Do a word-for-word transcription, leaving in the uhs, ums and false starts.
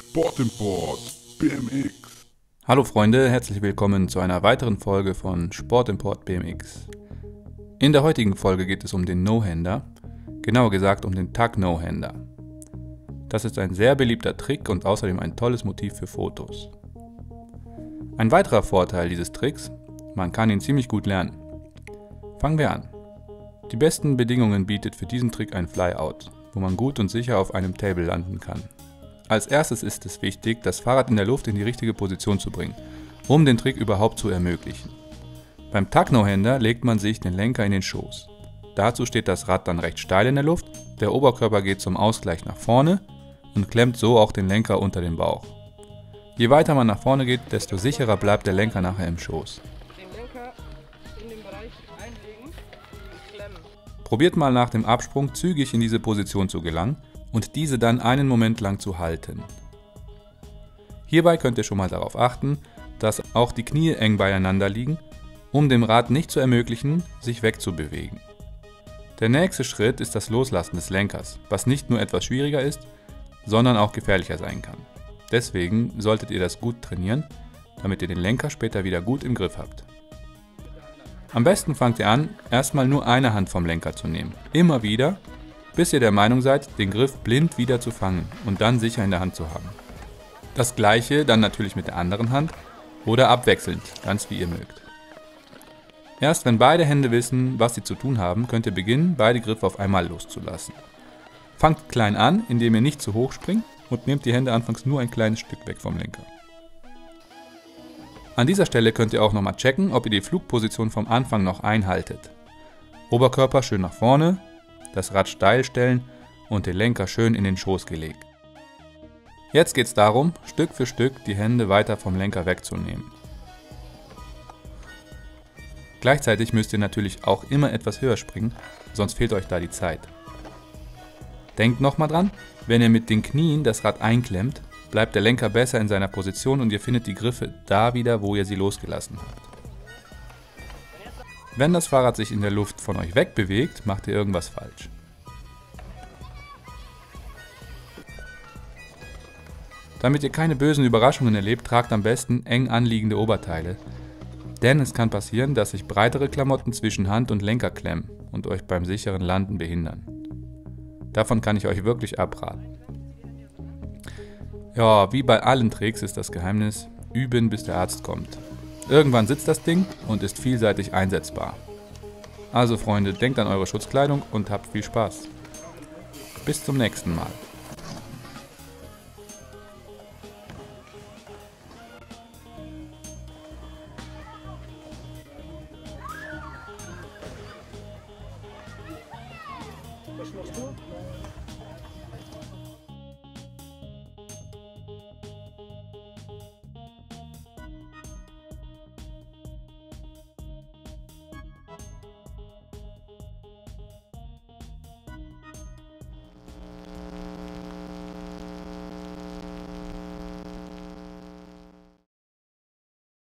Sportimport B M X. Hallo Freunde, herzlich willkommen zu einer weiteren Folge von Sportimport B M X. In der heutigen Folge geht es um den No-Hander, genauer gesagt um den Tuck No-Hander. Das ist ein sehr beliebter Trick und außerdem ein tolles Motiv für Fotos. Ein weiterer Vorteil dieses Tricks, man kann ihn ziemlich gut lernen. Fangen wir an. Die besten Bedingungen bietet für diesen Trick ein Flyout, wo man gut und sicher auf einem Table landen kann. Als erstes ist es wichtig, das Fahrrad in der Luft in die richtige Position zu bringen, um den Trick überhaupt zu ermöglichen. Beim Tuck No-Hander legt man sich den Lenker in den Schoß. Dazu steht das Rad dann recht steil in der Luft, der Oberkörper geht zum Ausgleich nach vorne und klemmt so auch den Lenker unter den Bauch. Je weiter man nach vorne geht, desto sicherer bleibt der Lenker nachher im Schoß. Den Lenker in den Bereich einlegen und klemmen. Probiert mal nach dem Absprung zügig in diese Position zu gelangen und diese dann einen Moment lang zu halten. Hierbei könnt ihr schon mal darauf achten, dass auch die Knie eng beieinander liegen, um dem Rad nicht zu ermöglichen, sich wegzubewegen. Der nächste Schritt ist das Loslassen des Lenkers, was nicht nur etwas schwieriger ist, sondern auch gefährlicher sein kann. Deswegen solltet ihr das gut trainieren, damit ihr den Lenker später wieder gut im Griff habt. Am besten fangt ihr an, erstmal nur eine Hand vom Lenker zu nehmen, immer wieder, bis ihr der Meinung seid, den Griff blind wieder zu fangen und dann sicher in der Hand zu haben. Das gleiche dann natürlich mit der anderen Hand oder abwechselnd, ganz wie ihr mögt. Erst wenn beide Hände wissen, was sie zu tun haben, könnt ihr beginnen, beide Griffe auf einmal loszulassen. Fangt klein an, indem ihr nicht zu hoch springt und nehmt die Hände anfangs nur ein kleines Stück weg vom Lenker. An dieser Stelle könnt ihr auch nochmal checken, ob ihr die Flugposition vom Anfang noch einhaltet. Oberkörper schön nach vorne, das Rad steil stellen und den Lenker schön in den Schoß gelegt. Jetzt geht es darum, Stück für Stück die Hände weiter vom Lenker wegzunehmen. Gleichzeitig müsst ihr natürlich auch immer etwas höher springen, sonst fehlt euch da die Zeit. Denkt nochmal dran, wenn ihr mit den Knien das Rad einklemmt, bleibt der Lenker besser in seiner Position und ihr findet die Griffe da wieder, wo ihr sie losgelassen habt. Wenn das Fahrrad sich in der Luft von euch wegbewegt, macht ihr irgendwas falsch. Damit ihr keine bösen Überraschungen erlebt, tragt am besten eng anliegende Oberteile, denn es kann passieren, dass sich breitere Klamotten zwischen Hand und Lenker klemmen und euch beim sicheren Landen behindern. Davon kann ich euch wirklich abraten. Ja, wie bei allen Tricks ist das Geheimnis, üben bis der Arzt kommt. Irgendwann sitzt das Ding und ist vielseitig einsetzbar. Also Freunde, denkt an eure Schutzkleidung und habt viel Spaß. Bis zum nächsten Mal. Was machst du?